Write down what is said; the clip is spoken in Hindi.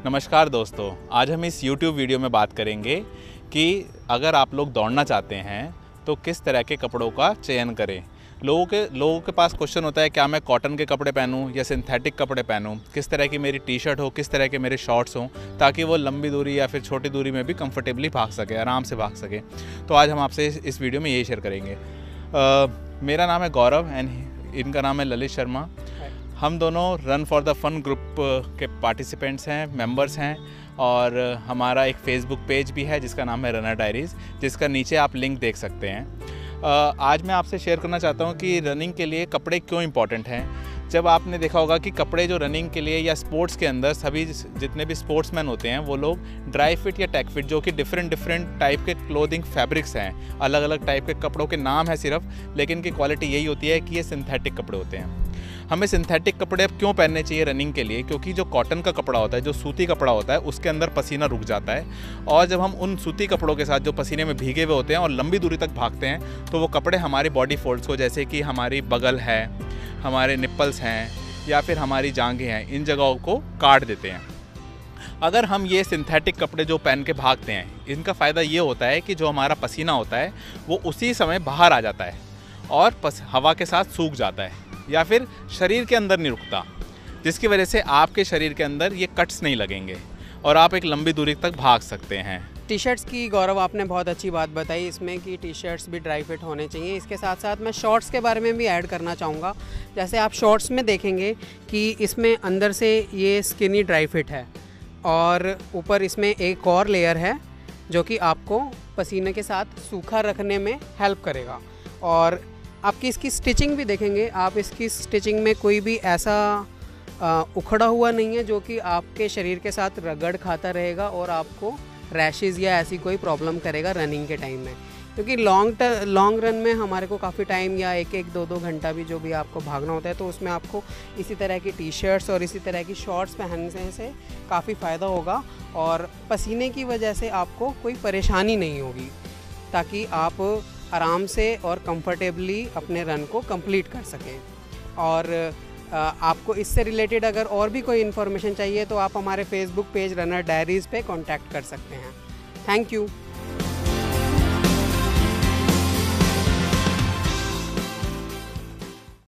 नमस्कार दोस्तों, आज हम इस YouTube वीडियो में बात करेंगे कि अगर आप लोग दौड़ना चाहते हैं तो किस तरह के कपड़ों का चयन करें। लोगों के पास क्वेश्चन होता है, क्या मैं कॉटन के कपड़े पहनूं या सिंथेटिक कपड़े पहनूं, किस तरह की मेरी टी शर्ट हो, किस तरह के मेरे शॉर्ट्स हों, ताकि वो लंबी दूरी या फिर छोटी दूरी में भी कंफर्टेबली भाग सके, आराम से भाग सके। तो आज हम आपसे इस वीडियो में यही शेयर करेंगे। मेरा नाम है गौरव एंड इनका नाम है ललित शर्मा। हम दोनों run for the fun group के पार्टिसिपेंट्स हैं, मेंबर्स हैं, और हमारा एक फेसबुक पेज भी है जिसका नाम है रनर डायरीज़, जिसका नीचे आप लिंक देख सकते हैं। आज मैं आपसे शेयर करना चाहता हूं कि रनिंग के लिए कपड़े क्यों इम्पॉर्टेंट हैं। जब आपने देखा होगा कि कपड़े जो रनिंग के लिए या स्पोर्ट्स के अंदर सभी जितने भी स्पोर्ट्समैन होते हैं वो लोग ड्राई फिट या टैक फिट, जो कि डिफरेंट टाइप के क्लोथिंग फैब्रिक्स हैं, अलग अलग टाइप के कपड़ों के नाम है सिर्फ, लेकिन की क्वालिटी यही होती है कि ये सिंथेटिक कपड़े होते हैं। हमें सिंथेटिक कपड़े अब क्यों पहनने चाहिए रनिंग के लिए? क्योंकि जो कॉटन का कपड़ा होता है, जो सूती कपड़ा होता है, उसके अंदर पसीना रुक जाता है, और जब हम उन सूती कपड़ों के साथ जो पसीने में भीगे हुए होते हैं और लंबी दूरी तक भागते हैं, तो वो कपड़े हमारी बॉडी फोल्ड्स को, जैसे कि हमारी बगल है, हमारे निप्पल्स हैं या फिर हमारी जांघें हैं, इन जगहों को काट देते हैं। अगर हम ये सिंथेटिक कपड़े जो पहन के भागते हैं, इनका फ़ायदा ये होता है कि जो हमारा पसीना होता है वो उसी समय बाहर आ जाता है और हवा के साथ सूख जाता है या फिर शरीर के अंदर नहीं रुकता, जिसकी वजह से आपके शरीर के अंदर ये कट्स नहीं लगेंगे और आप एक लंबी दूरी तक भाग सकते हैं। टी शर्ट्स की गौरव आपने बहुत अच्छी बात बताई इसमें कि टी शर्ट्स भी ड्राई फिट होने चाहिए। इसके साथ साथ मैं शॉर्ट्स के बारे में भी ऐड करना चाहूँगा। जैसे आप शॉर्ट्स में देखेंगे कि इसमें अंदर से ये स्किनी ड्राई फिट है और ऊपर इसमें एक और लेयर है जो कि आपको पसीने के साथ सूखा रखने में हेल्प करेगा। और आपकी इसकी स्टिचिंग भी देखेंगे, आप इसकी स्टिचिंग में कोई भी ऐसा उखड़ा हुआ नहीं है जो कि आपके शरीर के साथ रगड़ खाता रहेगा और आपको रैशेज़ या ऐसी कोई प्रॉब्लम करेगा रनिंग के टाइम में। क्योंकि लॉन्ग रन में हमारे को काफ़ी टाइम या एक 2 घंटा भी जो भी आपको भागना होता है, तो उसमें आपको इसी तरह की टी शर्ट्स और इसी तरह की शॉर्ट्स पहनने से काफ़ी फ़ायदा होगा और पसीने की वजह से आपको कोई परेशानी नहीं होगी, ताकि आप आराम से और कंफर्टेबली अपने रन को कंप्लीट कर सकें। और आपको इससे रिलेटेड अगर और भी कोई इन्फॉर्मेशन चाहिए तो आप हमारे फेसबुक पेज रनर डायरीज़ पे कांटेक्ट कर सकते हैं। Thank you.